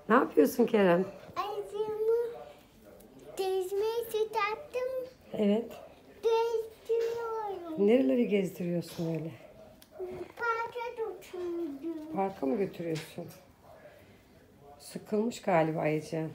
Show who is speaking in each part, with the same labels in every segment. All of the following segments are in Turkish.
Speaker 1: Ne yapıyorsun Kerem?
Speaker 2: Ayıcığımı gezmeye çıkarttım.
Speaker 1: Evet.
Speaker 2: Gezdiriyorum.
Speaker 1: Nereleri gezdiriyorsun öyle?
Speaker 2: Parka götürdüm.
Speaker 1: Parka mı götürüyorsun? Sıkılmış galiba Ayıcığım.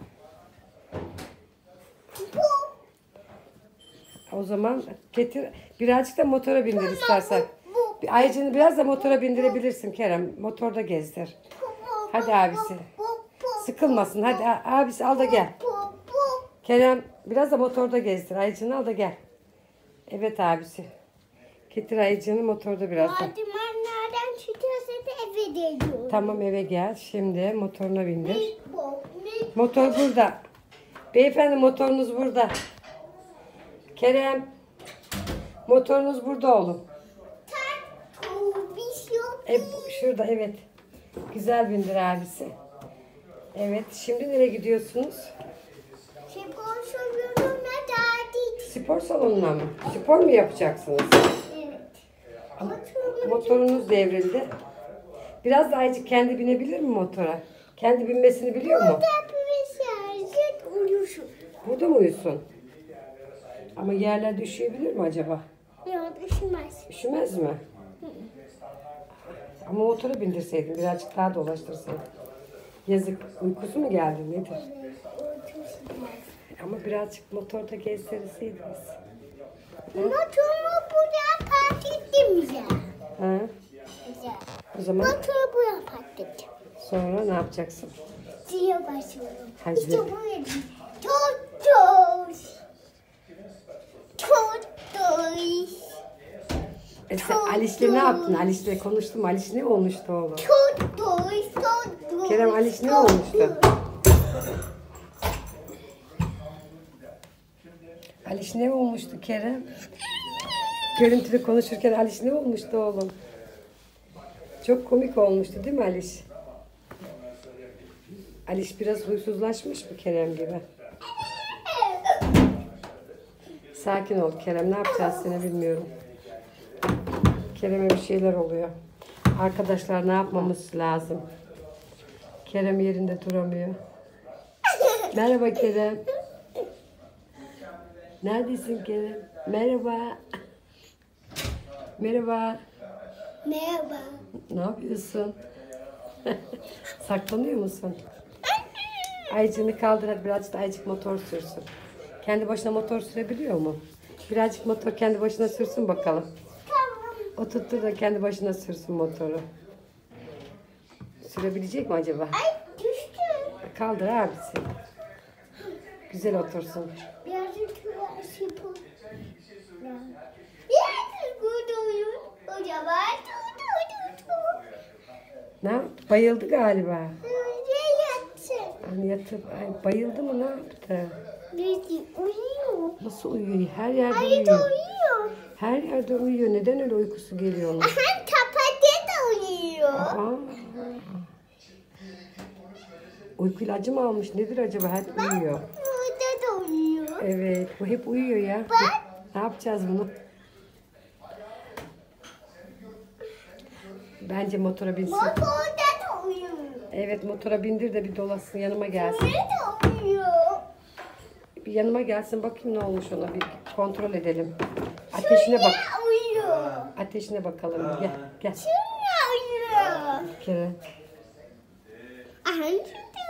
Speaker 1: O zaman getir. Birazcık da motora bindir istersen. Ayıcığını biraz da motora bindirebilirsin Kerem. Motorda gezdir. Hadi abisi. Sıkılmasın. Hadi abisi al da gel. Kerem biraz da motorda gezdir. Ayıcığını al da gel. Evet abisi. Getir Ayıcığını motorda biraz da.
Speaker 2: Merdivenlerden çıkıyorsa da eve geliyorum.
Speaker 1: Tamam eve gel. Şimdi motoruna bindir. Motor burada. Beyefendi motorunuz burada. Kerem. Motorunuz burada oğlum. Şurada evet. Güzel bindir abisi. Evet. Şimdi nereye gidiyorsunuz? Spor salonuna mı? Spor mu yapacaksınız?
Speaker 2: Evet.
Speaker 1: Motorunuz devrildi. Biraz da Aycık kendi binebilir mi motora? Kendi binmesini biliyor mu? Burada mı uyusun? Ama yerlerde üşüyebilir mi acaba?
Speaker 2: Yok, üşümez.
Speaker 1: Üşümez mi? Ama motora bindirseydin, birazcık daha dolaştırsaydın. Yazık, uykusu mu geldi nedir? Ama birazcık motorda gezdirseydiniz.
Speaker 2: Motorumu buraya park ettim ya.
Speaker 1: Ha? O zaman
Speaker 2: Motoru buraya park ettim.
Speaker 1: sonra ne yapacaksın?
Speaker 2: Zile basıyorum.
Speaker 1: Hadi.
Speaker 2: İşte buraya. Totoş. Totoş.
Speaker 1: Sen Aliş'le ne yaptın? Aliş'le konuştum. Aliş ne olmuştu oğlum?
Speaker 2: Totoş. Totoş.
Speaker 1: Kerem Aliş ne olmuştu? Aliş ne olmuştu Kerem? Görüntülü konuşurken Aliş ne olmuştu oğlum? Çok komik olmuştu değil mi Aliş? Aliş biraz huysuzlaşmış mı Kerem gibi? Sakin ol Kerem. Ne yapacağız seni bilmiyorum. Kerem'e bir şeyler oluyor. Arkadaşlar ne yapmamız lazım? Kerem yerinde duramıyor. Merhaba Kerem. Neredesin Kerem? Merhaba. Merhaba.
Speaker 2: Merhaba.
Speaker 1: Ne yapıyorsun? Saklanıyor musun? Ayıcığını kaldır hadi birazcık da Ayıcık motor sürsün. Kendi başına motor sürebiliyor mu? Birazcık motor kendi başına sürsün bakalım. O tuttur da kendi başına sürsün motoru. Sürebilecek mi acaba?
Speaker 2: Ay düştü.
Speaker 1: Kaldır abisi. Güzel otursun.
Speaker 2: Birazcık spor. Birazcık uyuyun. Hocam
Speaker 1: Ne yaptı? Bayıldı galiba.
Speaker 2: yatsın.
Speaker 1: Hani yatıp bayıldı mı ne yaptı?
Speaker 2: Uyuyor.
Speaker 1: Nasıl uyuyor? Her yerde
Speaker 2: Hayır da
Speaker 1: uyuyor.
Speaker 2: uyuyor.
Speaker 1: Her yerde uyuyor. Neden öyle uykusu geliyor onun?
Speaker 2: Aha kapatı da uyuyor.
Speaker 1: Aa. Uyku ilacı mı almış? Nedir acaba? Hep uyuyor.
Speaker 2: Burada da uyuyor.
Speaker 1: Evet. Bu hep uyuyor ya. Ne yapacağız bunu? Bence motora binsin.
Speaker 2: Bak orada da uyuyor.
Speaker 1: Evet motora bindir de bir dolasın yanıma gelsin.
Speaker 2: Burada da uyuyor.
Speaker 1: Bir yanıma gelsin bakayım ne olmuş ona bir kontrol edelim. Ateşine bak.
Speaker 2: Şuraya uyuyor.
Speaker 1: Ateşine bakalım. Gel gel.
Speaker 2: Şuraya uyuyor.
Speaker 1: Kerem.
Speaker 2: Aha şurada